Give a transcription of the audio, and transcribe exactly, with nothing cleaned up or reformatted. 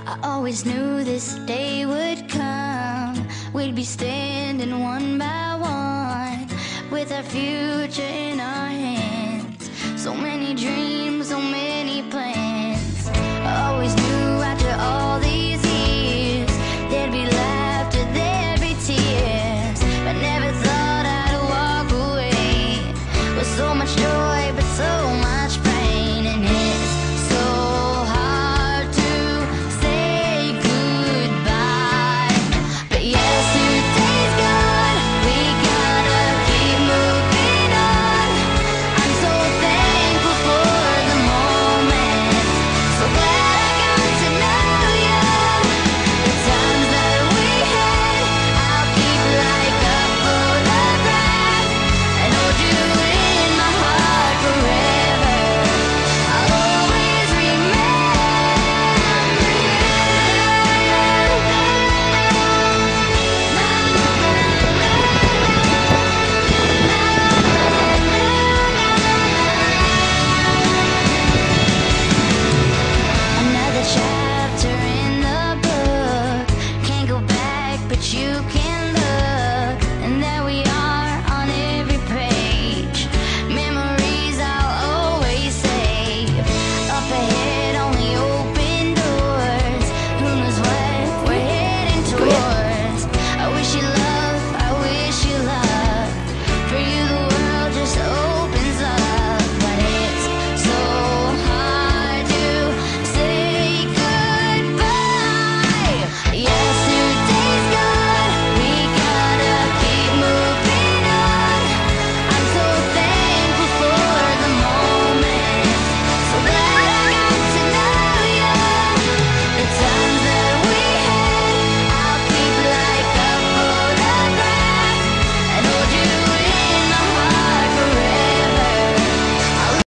I always knew this day would come. We'd be standing one by one with our future in our hands. So many dreams, so many